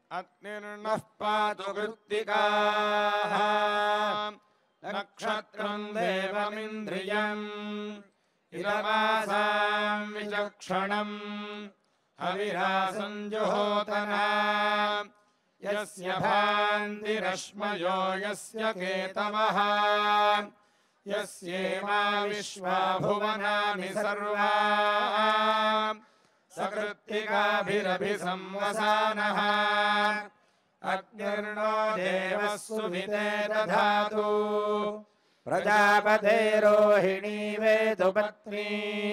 अग्निर्नः पातु कृत्तिकाः नक्षत्रं देवमिन्द्रियम् इदमासां विचक्षणम् हविरासञ्जुहोतना यस्य भान्तिरश्मयो यस्य केतवः यस्येमा विश्वा भुवनानि सर्वा सकृत्तिकाभिरभिसंवसानः अग्निर्नो देवः सुविते दधातु प्रजापतेरोहिणी वेदुपत्नी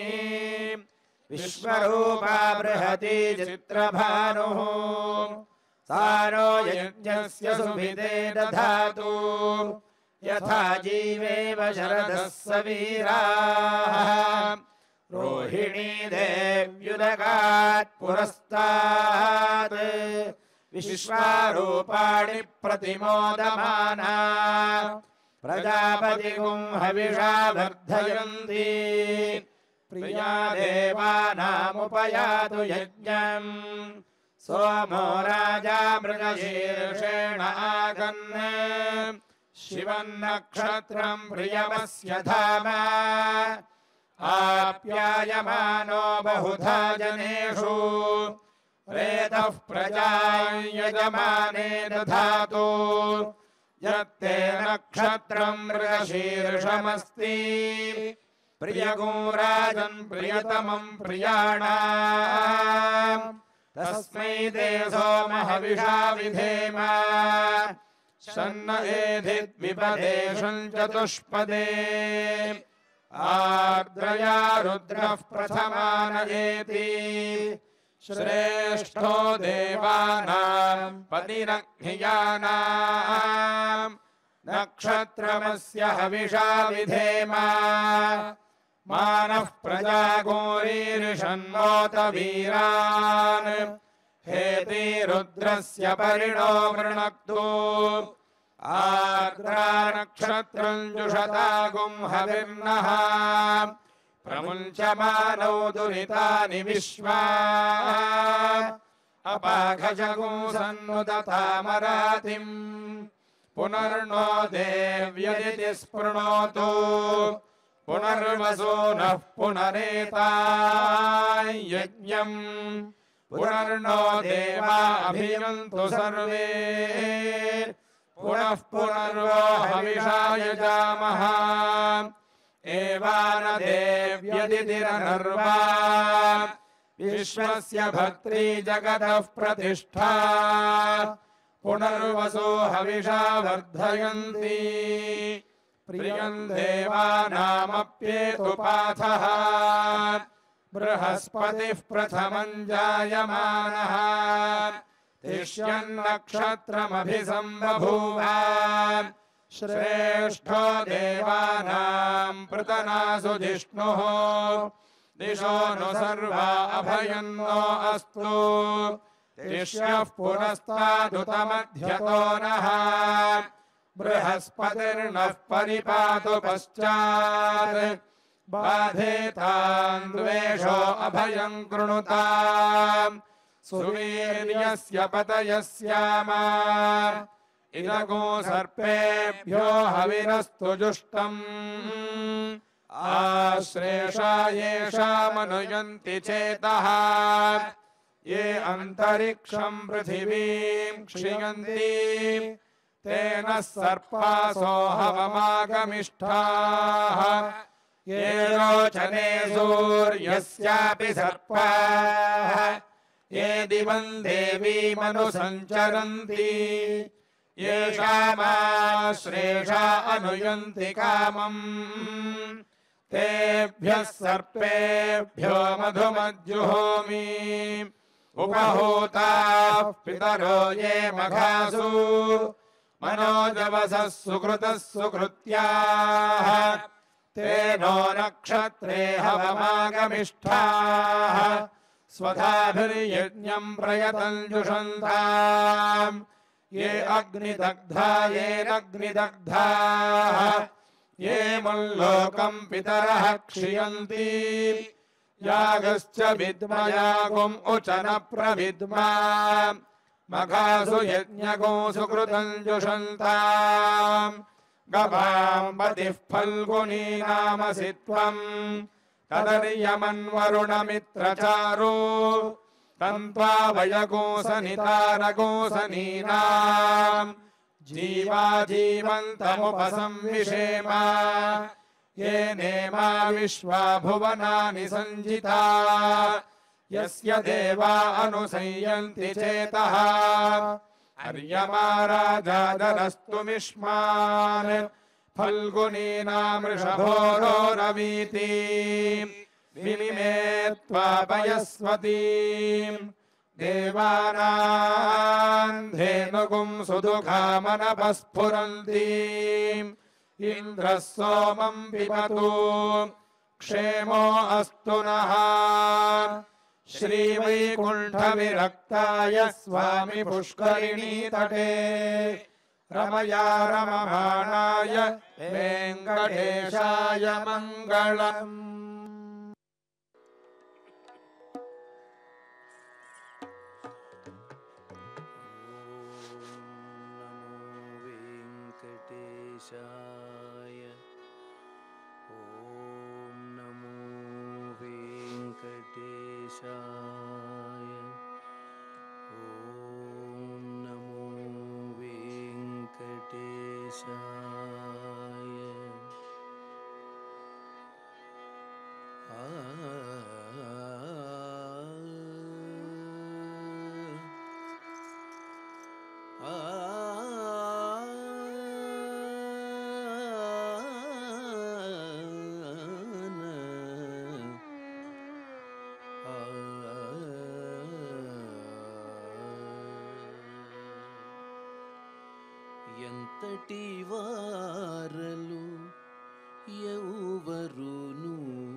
विश्वरूपा बृहती चित्रभानुः सानो यज्ञस्य सुविते दधातु यथा जीवेव शरदः सवीराः रोहिणी देव्युदगात् पुरस्तात् विश्वारूपाणि प्रतिमोदमाना प्रजापतिगुं हविषा वर्धयन्ति प्रिया देवानामुपयातु यज्ञम् सोमो राजा मृगशीर्षेण आगन् शिवन्नक्षत्रम् प्रियमस्य धाम आप्यायमानो बहुधा जनेषु रेतः प्रजां यजमाने दधातु यत्ते नक्षत्रम् मृगशीर्षमस्ति प्रियगुं राजन् प्रियतमम् प्रियाणाम् तस्मै ते सोम हविषा विधेम शन्न एधिद्विपदेशम् चतुष्पदे आर्द्रया रुद्रः प्रथमानयेति श्रेष्ठो देवानां पतिरग्नियानाम् नक्षत्रमस्य हविषा विधेम मानः प्रजागोरीर्षण्मोत वीरान् हेति रुद्रस्य परिणो वृणक्तु आर्द्रा नक्षत्रम् जुषतागुं हविर्नः प्रमुञ्चमानौ दुरितानि विश्वा अपाघजगुं सन्नुदतामरातिम् पुनर्नो देव्यदिति स्पृणोतु पुनर्वसो नः पुनरेतायज्ञम् पुनर्नो देवा अभियन्तु सर्वे पुनः पुनर्वो हविषा यजामः एवान देव्यदितिरनर्वा विश्वस्य भर्त्री जगतः प्रतिष्ठा पुनर्वसो हविषा वर्धयन्ति प्रियं देवानामप्येतुपाथः बृहस्पतिः प्रथमं जायमानः तिष्यन्नक्षत्रमभिसंबभूव श्रेष्ठो देवानां पृतनासु जिष्णुः दिशो नु सर्वा अभयन्नो अस्तु तिष्यः पुरस्तादुतमध्यतो नः बृहस्पतिर्नः परिपातु पश्चात् बाधेतान् द्वेषो अभयं कृणुताम् सुवीर्यस्य पतयस्याम इदगो सर्पेभ्यो हविरस्तु जुष्टम् आश्रेषा येषामनुयन्ति चेतः ये अन्तरिक्षं पृथिवीं क्षियन्ति तेन सर्पासो हवमागमिष्ठाः ये रोचने सूर्यस्यापि सर्पाः ये दिवं देवीमनुसञ्चरन्ति येषामाश्रेषा अनुयन्ति कामम् तेभ्यः सर्पेभ्यो मधुमज्जुहोमि उपहूताः पितरो ये मघासु मनोजवसः सुकृतः सुकृत्याः तेनो नक्षत्रे हवमागमिष्ठाः स्वधाभिर्यज्ञं प्रयतञ्जुषन्ताम् ये अग्निदग्धा येनग्निदग्धाः ये मुल्लोकं पितरः क्षियन्ति यागश्च विद्मयागुम् उचन प्रविद्मा मघासु यज्ञगो सुकृतं जुषन्ताम् गवाम् पतिः फल्गुनी नामसि त्वम् तदर्यमन्वरुणमित्रचारो तन्त्वा वयगोसनितारगोसनीनाम् जीवा जीवन्तमुपसंविषेम ये नेमा विश्वा भुवनानि सञ्जिता यस्य देवा अनुसंयन्ति चेतः अर्यमा राजादरस्तुमिष्मान् फल्गुनीनामृषभोरोरवीति विनिमे त्वापयस्वतीम् देवानाम् धेनुगुं सुदुघामनपस्फुरन्तीम् इन्द्रः सोमम् पिबतु क्षेमो अस्तु नः श्रीवैकुण्ठविरक्ताय स्वामि पुष्करिणी तटे रमया रममाणाय वेङ्कटेशाय मङ्गलम्। ఎంతటి వారలు ఎవరును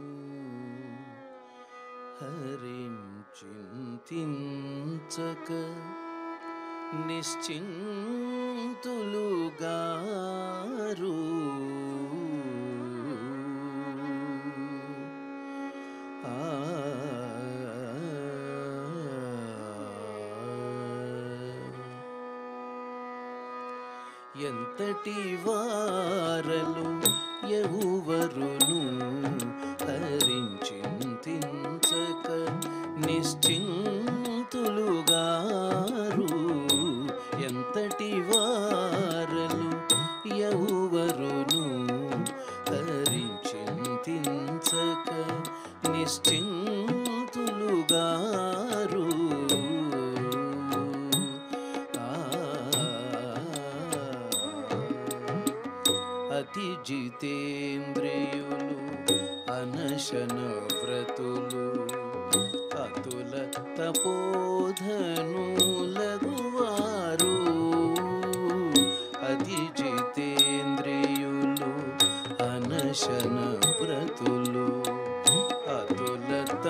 హరించింతించక నిశ్చింతులుగారు ఎంతటి వారలు ఎవరును హరించింతించక నిశ్చింతులుగారు ఎంతటి వారలు ఎవరును హరించింతించక నిశ్చింతులుగారు అతి జితేంద్రియులు అనశన వ్రతులు అతుల తపోధనులగువారు అతి జితేంద్రియులు అనశన వ్రతులు అతుల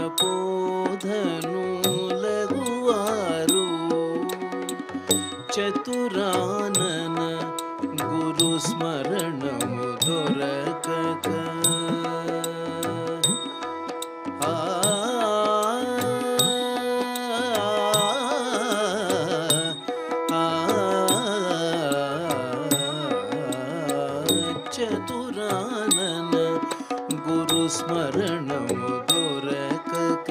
తపోధనులగువారు చతురానన గురు స్మరణము దొరకక చతురానన గురు స్మరణము దొరకక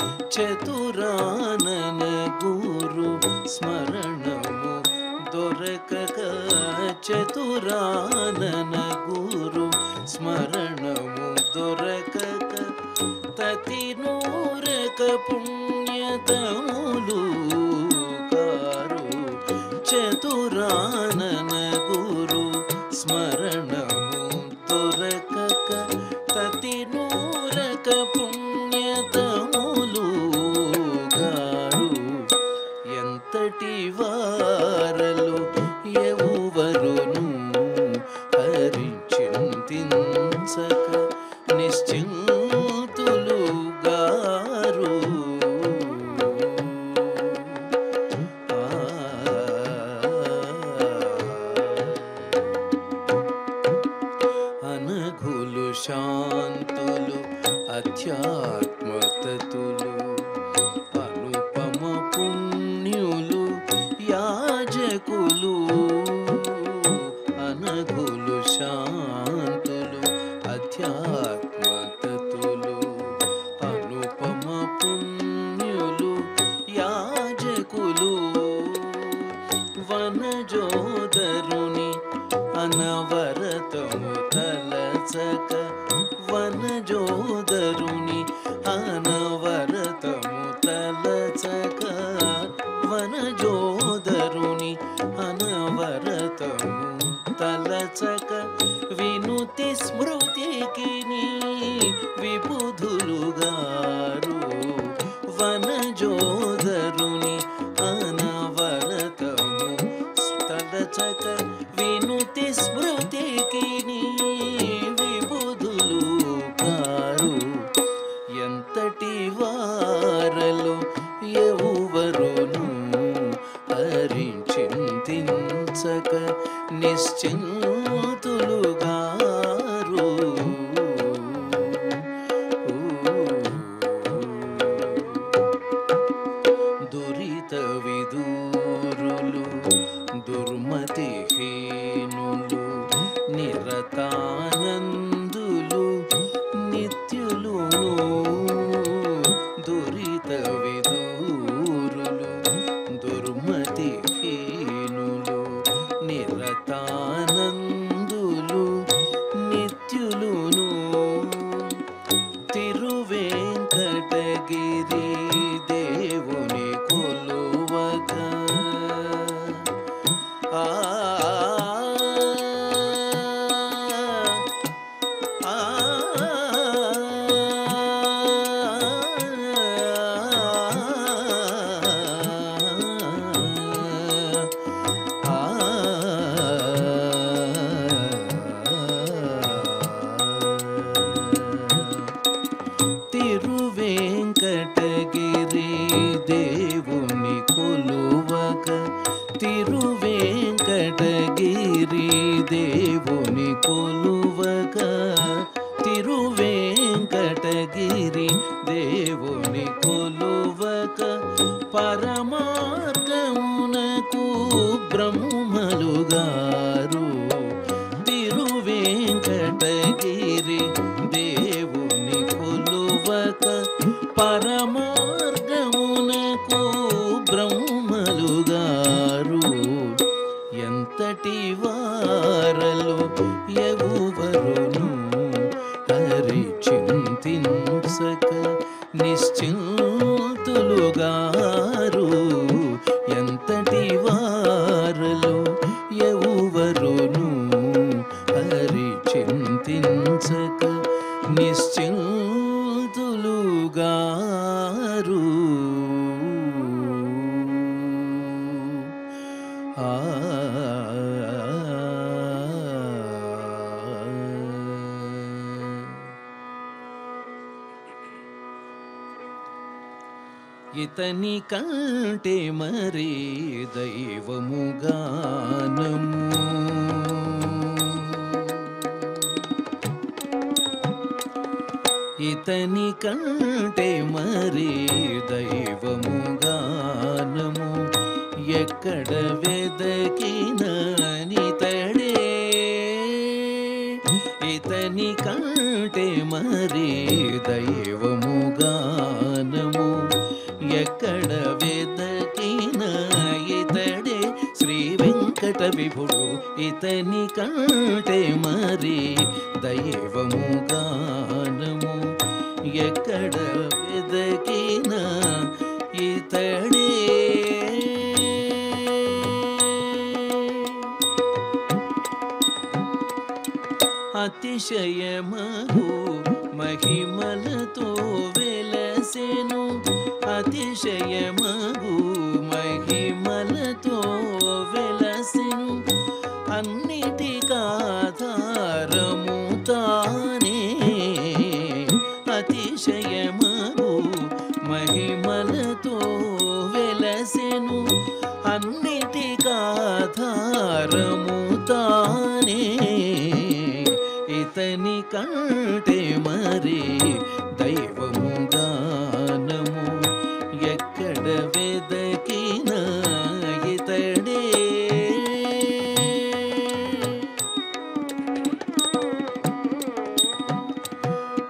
చతురానన గురు స్మరణము దొరకక చతురానన గురు స్మరణము దొరకక తతినూరక పుణ్యతములు కారు చతురానన గురు స్మరణము దొరకక తతినూరక పుణ్యతములు గారు ఎంతటి వారలు ఎవరును హరించింతించక నిశ్చింతులుగారు అనఘులు శాంతులు అధ్యాత్మతతులు అనుపమ పుణ్యులు యాజకులు అనగులు శాంతులు అధ్యాత్మతతులు అనుపమ పుణ్యులు యాజకులు వనజోదరుని అనవరతము తలచక వనజోదరుని అనవరతము తలచక వనజోదరుని అనవరతము తలచక వినుతి స్మృతికి విబుధులుగారు వనజోదరుని అనవరతము తలచక వినుతి స్మృతికి విబుధులుగారు ఎంతటి వారలు ఎవరును హరించింతించక నిశ్చింతులుగారు దురిత విదూరులు దుర్మతిహీనులు నిరతానందులు నిత్యులును దురిత విదూరులు దుర్మతిహీనులు నిరతానందులు నిత్యులును తిరువేంకటగిరి దేవుని కొలువగా తిరువేంకటగిరి దేవుని కొలువక తిరువేంకటగిరి దేవుని కొలువక తిరువేంకటగిరి దేవుని కొలువక పరమార్గమునకు బ్రహ్మలుగారు తిరువేంకటగిరి దేవుని కొలువక పరమార్గమునకు బ్రహ్మలుగారు ఎంతటి వారలు ఎవరును హరిచింతించక నిశ్చింతులుగారు ఎంతటి వారలు ఎవరును హరిచింతించక నిశ్చింతులుగారు ఇతని కంటే మరి దైవముగానము ఇతని కంటే మరి దైవముగానము ఎక్కడ వెదకిననితడే ఇతని కంటే మరి దైవముగానము ఎక్కడ వెదకిన ఇతడే శ్రీ వెంకట విభుడు ఇతని కంటే మరి దైవముగానము ఎక్కడ వెదకిన ఇతడే అతిశయమగు మహిమలతో వెలసెను అతిశయమగు మహిమలతో వెలసెను అన్నిటికాధారము తానే అతిశయమగు మహిమలతో వెలసెను అన్నిటికాధారము తానే ఇతని కంటే మరి దైవముగానము ఎక్కడ వెదకిన ఇతడే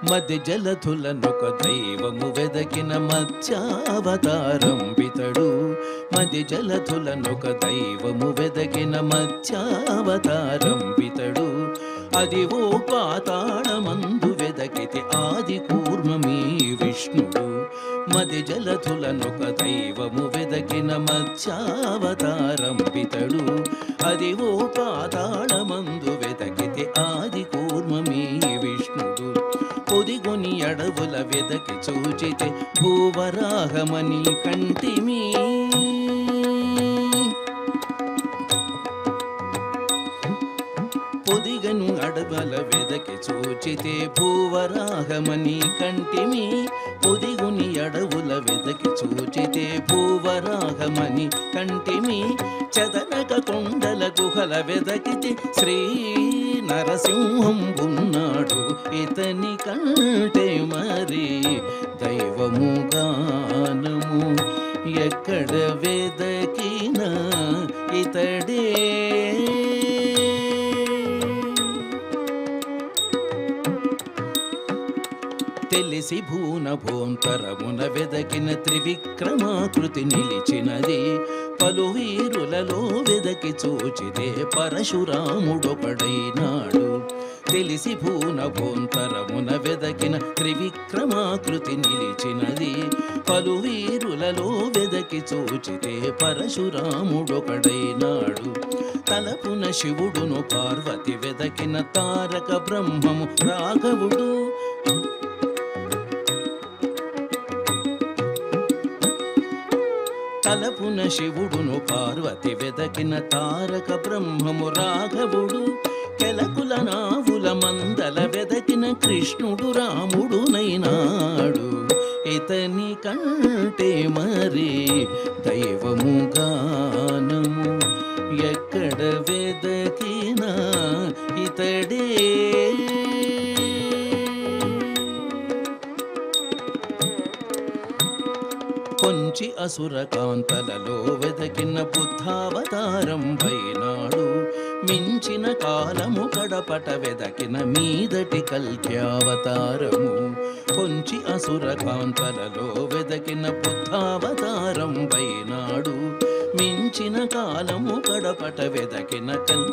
మధ్య జలధులనొక దైవము వెదకిన మత్స్యావతారం పితడు. మధ్య జలధులనొక దైవము వెదకిన మత్స్యావతారం పితడు. అదివో పాతాళమందు వెదకితే ఆది కూర్మమీ విష్ణుడు. మది జలధులనొక దైవము వెదకిన మత్స్యావతారం పితడు. అదివో పాతాళమందు వెదకితే ఆది కూర్మమీ విష్ణుడు. పొదిగొని అడవుల వెదకి చూచితే భూవరాహమని కంటిమీ. పొదిగను అడవుల వెదకి చూచితే భూవరాహమని కంటిమి. పొదిగుని అడవుల వెదకి చూచితే భూవరాహమని కంటిమి. చదనక కొండల గుహల వెదకితే శ్రీ నరసింహం ఉన్నాడు. ఇతని కంటే మరి దైవము గానము ఎక్కడ వెదకినా ఇతడే. తెలిసి భూన భోంతరమున వెదకిన త్రివిక్రమాకృతి నిలిచినది. పలు వీరులలో వెదకి చూచితే పరశురాముడొకడైనాడు. తెలిసి భూన భోంతరమున వెదకిన త్రివిక్రమాకృతి నిలిచినది. పలు వీరులలో వెదకి చూచితే పరశురాముడొకడైనాడు. తలపున శివుడును పార్వతి వెదకిన తారక బ్రహ్మము రాఘవుడు. తలపున శివుడును పార్వతి వెదకిన తారక బ్రహ్మము రాఘవుడు. కెలకుల నావుల మందల వెదకిన కృష్ణుడు రాముడునైనాడు. ఇతని కంటే మరి దైవము గానము ఎక్కడ వెదకినా ఇతడే. కొంచి అసుర కాంతలలో వెదకిన బుద్ధావతారం వైనాడు. మించిన కాలము కడపట వెదకిన మీదటి కల్క్యావతారము. కొంచి అసుర కాంతలలో వెదకిన బుద్ధావతారం వైనాడు. మించిన కాలము కడపట వెదకిన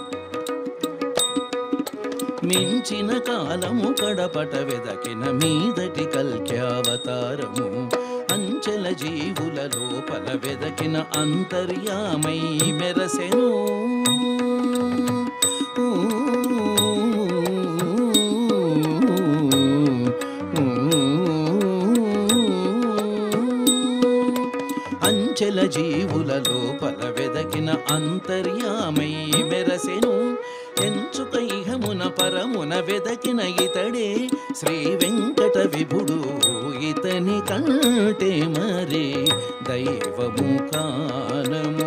మించిన కాలము కడపట వెదకిన మీదటి కల్క్యావతారము. అంచెల జీవుల లోపల వెదకిన అంతర్యామై మెరసెను. అంచెల జీవుల లోపల వెదకిన అంతర్యామై మెరసెను. ఎంచుక ఇహమున పరమున వెదకిన ఇతడే శ్రీ వెంకట విభుడు. ఇతని కంటే మరి దైవము కానము.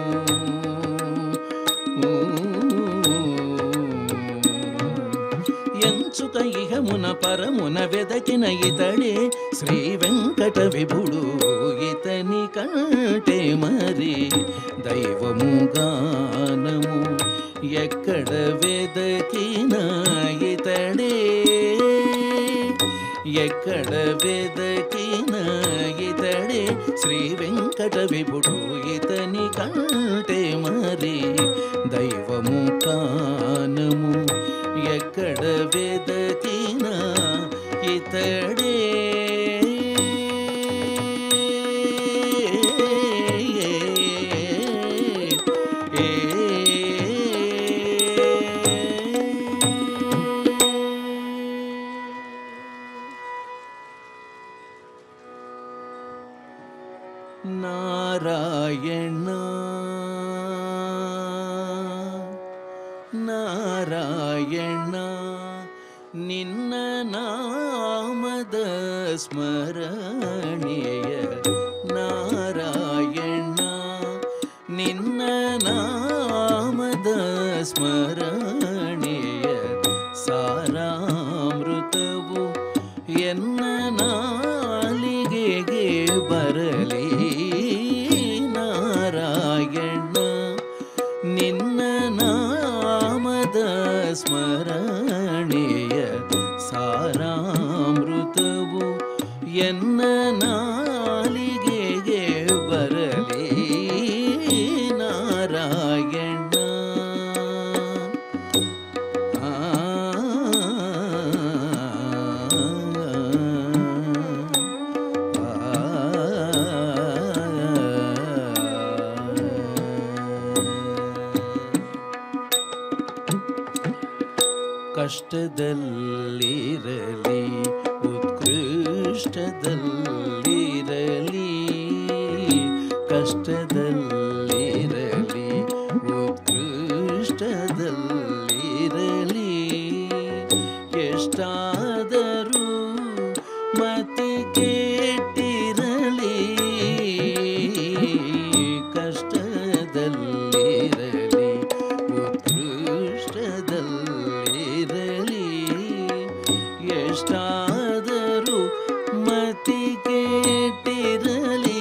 ఎంచుక ఇహమున పరమున వెదకిన ఇతడే శ్రీ వెంకట విభుడు. ఇతని కంటే మరి దైవము గానము ఎక్కడ వెదకినా ఇతడే. ఎక్కడ వెదకినా ఇతడే శ్రీ వెంకట విభుడు. ఇతని కంటే మరి దైవము కానము ఎక్కడ వెదకినా ఇతడే. నారాయణ నారాయణ నిన్న నామద స్మరణీయ. నారాయణ నిన్న నామద ಸ್ಮರಣೀಯ ಸಾರಾಮೃತವು ಎನ್ನ ನಾಲಿಗೆಗೆ ಬರಲಿ ನಾರಾಯಣ ನಿನ್ನ ನಾಮದ ಸ್ಮರಣೀಯ ಸಾರಾಮೃತ ಕಷ್ಟದಲ್ಲಿರಲಿ ಉತ್ಕೃಷ್ಟದಲ್ಲಿರಲಿ, ಕಷ್ಟದಲ್ಲಿರಲಿ ಉತ್ಕೃಷ್ಟದಲ್ಲಿರಲಿ, ಎಷ್ಟಾದರೂ ಮತಿ ಕೆಟ್ಟಿರಲಿ, ಕಷ್ಟದಲ್ಲಿರಲಿ ಉತ್ಕೃಷ್ಟದಲ್ಲಿರಲಿ, ಎಷ್ಟಾದರೂ ಮತಿ ಕೆಟ್ಟಿರಲಿ.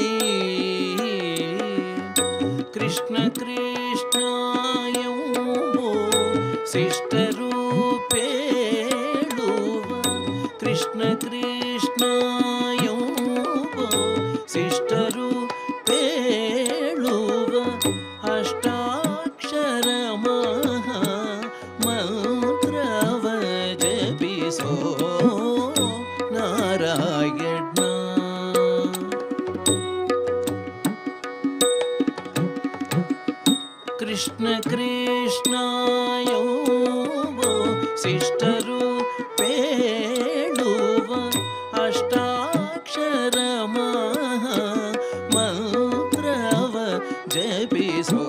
ಕೃಷ್ಣ ಕೃಷ್ಣ ಎಂಬೋ ಶಿಷ್ಟರೂಪೇಳುವ, ಕೃಷ್ಣ ಕೃಷ್ಣ ಎಂಬೋ ಶಿಷ್ಟರೂಪೇಳುವ, ಅಷ್ಟಾಕ್ಷರ ಮಹಾ ಮಂತ್ರವ ಜಪಿಸೋ ನಾರಾಯಣ. ಕೃಷ್ಣ ಕೃಷ್ಣ ಎಂಬೋ ಶಿಷ್ಟರೂಪೇಳುವ, ಅಷ್ಟಾಕ್ಷರ ಮಹಾ ಮಂತ್ರವ ಜಪಿಸೋ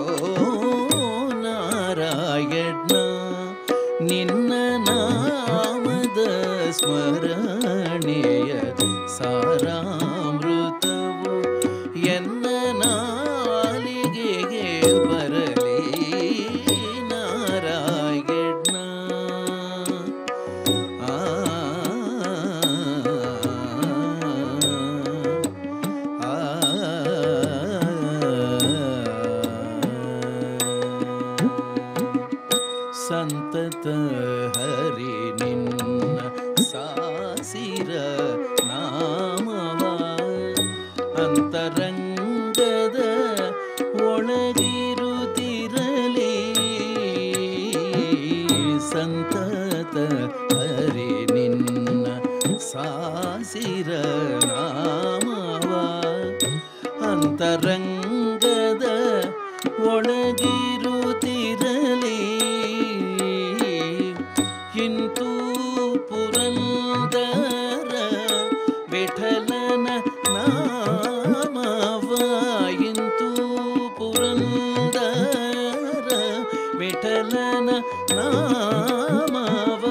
ನಾರಾಯಣ. ನಿನ್ನ ನಾಮದ ಸ್ಮರಣೆಯ ಸಾರಾಮೃತವು ಎನ್ನ ನಾಲಿಗೆಗೆ ಬರಲಿ ನಾರಾಯಣ. ಸಂತತ ಹರಿ ನಿನ್ನ ಸಾಸಿರ ನಾಮವ ಅಂತರಂಗದ ಒಳಗಿರುತ್ತಿರಲಿ, ಸಂತತ ಹರಿ ನಿನ್ನ ಸಾಸಿರ ನಾಮವ ಅಂತರಂಗದ ಒಳಗಿರುತ್ತಿರಲಿ. ಇಂತೂ ಪುರಂದರ ವಿಠಲನ ನಾಮವ, ಇಂತೂ ಪುರಂದರ ವಿಠಲನ ನಾಮವ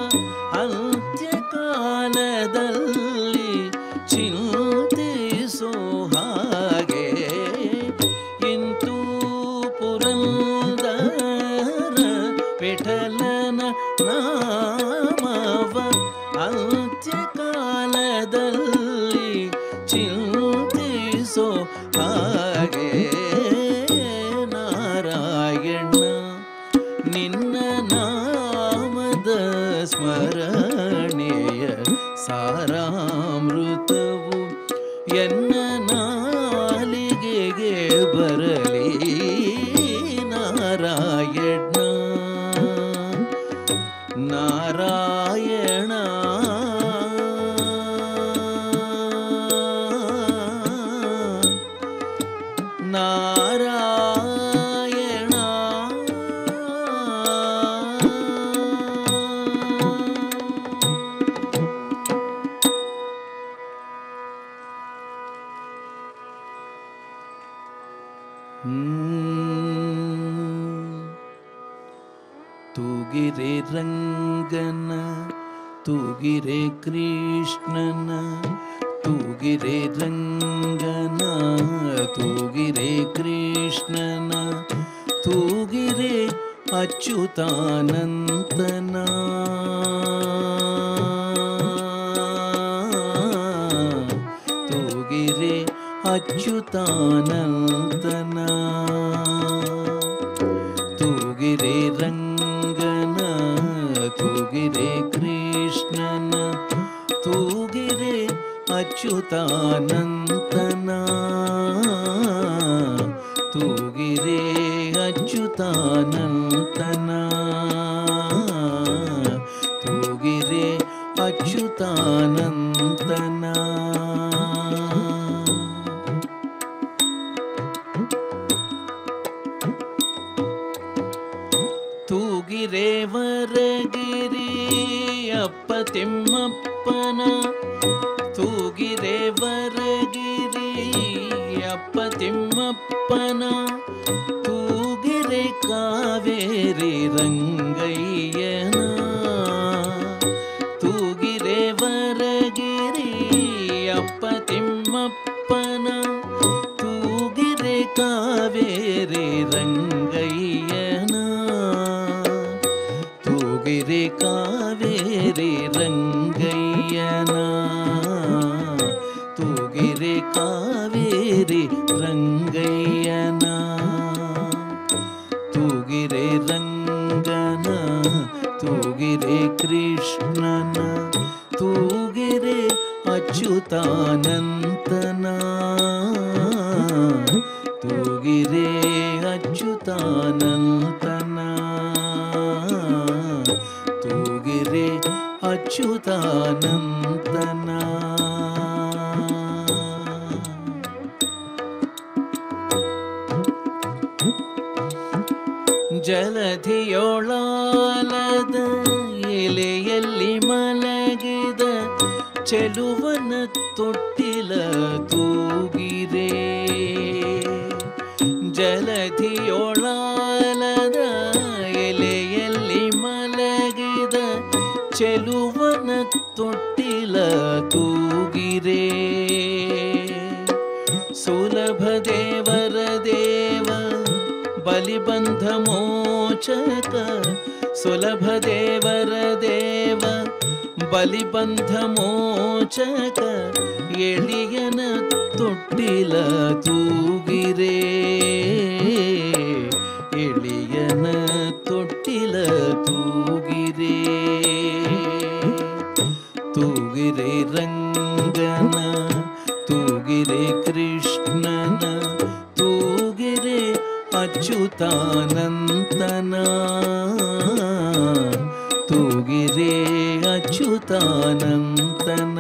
ಅಂತ್ಯಕಾಲದಲ್ಲಿ ಚಿಂತಿಸೋ ಹಾಗೆ, ಇಂತೂ ಪುರಂದರ ವಿಠಲನ ನಾಮವ ಅಂತ್ಯಕಾಲದಲ್ಲಿ ಚಿಂತಿಸೋ ಹಾಗೆ ನಾರಾಯಣ. ನಿನ್ನ ನಾಮದ ಸ್ಮರಣೆಯ ಸಾರಾಮೃತವು ಎನ್ನ ನಾಲಿಗೆಗೆ ಬರಲಿ ನಾರಾಯಣ. ನಾರಾಯಣ ನಾರಾಯಣ. ತೂಗಿರೆ ರಂಗನ ತೂಗಿರೆ ಕೃಷ್ಣನ, ತೂಗಿರೆ ರಂಗನ ತೂಗಿರೆ ಕೃಷ್ಣನ, ತೂಗಿರೆ ಅಚ್ಯುತಾನಂತನ, ತೂಗಿರೆ ಅಚ್ಯುತಾನಂತನ, ತೂಗಿರೆ ರಂಗನ ತೂಗಿರೆ ಕೃಷ್ಣನ, ತೂಗಿರೆ ಅಚ್ಯುತಾನಂತನ, ತೂಗಿರೆ ಅಚ್ಯುತಾನಂತನ, ತೂಗಿರೆ ಅಚ್ಯುತಾನಂತನ. ತೂಗಿರೆ ವರಗಿರಿ ಅಪ್ಪ ತಿಮ್ಮಪ್ಪನ ತೂಗಿರೆ ವರಗಿರಿ ಅಪ್ಪ ತಿಮ್ಮಪ್ಪನ ತೂಗಿರೆ ಕಾವೇರಿ ರಂಗಯ್ಯನ ತೂಗಿರೆ ವರಗಿರಿ ಅಪ್ಪ ತಿಮ್ಮಪ್ಪನ ತೂಗಿರೆ ಕಾವೇರಿ ರಂಗಯ್ಯನ ತೂಗಿರೆ ಕಾವೇರಿ ರಂಗಯ್ಯನ ತೂಗಿರೆ ಕಾವೇರಿ ರಂಗಯ್ಯನ ತೂಗಿರೆ ರಂಗನ ತೂಗಿರೆ ಕೃಷ್ಣನ ತೂಗಿರೆ ಅಚ್ಯುತಾನಂತನ ತೂಗಿರೆ ಅಚ್ಯುತಾನಂತನ ತೂಗಿರೆ ಅಚ್ಯುತಾನಂತನ ಜಲಧಿಯೊಳಾಲದ ಎಲೆಯಲ್ಲಿ ಮಲಗಿದ ಚೆಲುವನ ತೊಟ್ಟಿಲ ತೂಗಿರೆ ಜಲಧಿಯೊಳಾಲದ ಎಲೆಯಲ್ಲಿ ಮಲಗಿದ ಚೆಲುವನ ತೊಟ್ಟಿಲ ತೂಗಿರೆ ಸುಲಭ ದೇವರ ದೇವ ಬಲಿಬಂಧ ಮೋಚಕ ಸುಲಭ ದೇವರ ದೇವ ಬಲಿಬಂಧ ಮೋಚಕ ಎಳಿಯನ ತೊಟ್ಟಿಲ ತೂಗಿರೆ ಎಳಿಯನ ತೊಟ್ಟಿಲ ತೂಗಿರೆ ತೂಗಿರೆ ರಂಗನ ತೂಗಿರೆ ಕೃಷ್ಣನ ತೂಗಿರೆ ಅಚ್ಯುತಾನಂತನ ತೂಗಿರೆ ಅಚ್ಯುತಾನಂತನ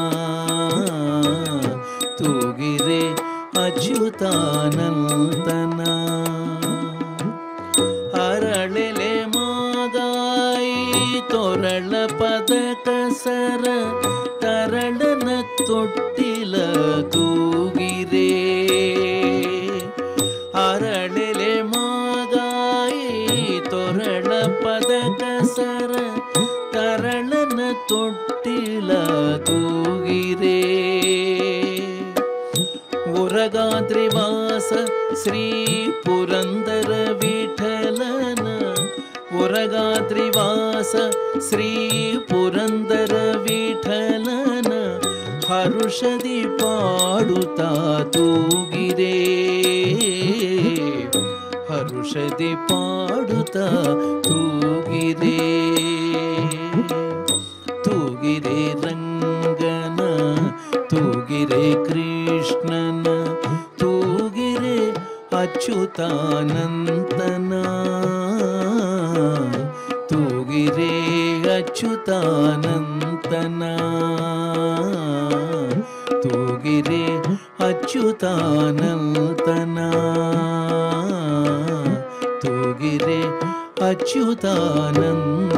ತೂಗಿರೆ ಅಚ್ಯುತಾನಂತನ ಅರಳೆಲೆ ಮಾಗಾಯಿ ತೊರಳ ಪದಕ ಸರ ತರಳನ ತೊಟ್ಟಿಲ ತೂಗಿರೆ ಅರಳೆಲೆ ಮಾಗಾಯಿ ತೊರಳ ಪದಕ ಸರ ತರಳನ ತೊಟ್ಟಿಲ ತೂಗಿರೆ ಉರಗಾದ್ರಿವಾಸ ಶ್ರೀ ಪುರಂದರ ವಿಠಲನ ಉರಗಾದ್ರಿವಾಸ ಶ್ರೀ ಪುರಂದರ ವಿಠಲನ ಹರುಷದಿ ಪಾಡುತ್ತಾ ತೂಗಿರೆ ಹರುಷದಿ ಪಾಡುತ್ತಾ ತೂಗಿರೆ ತೂಗಿರೆ ರಂಗನ ತೂಗಿರೆ ಕೃಷ್ಣನ ತೂಗಿರೆ ಅಚ್ಯುತಾನಂತನ ತೂಗಿರೆ ಅಚ್ಯುತಾನಂತನ ತೂಗಿರೆ ಅಚ್ಯುತಾನಂತನ ತೂಗಿರೆ ಅಚ್ಯುತಾನಂತ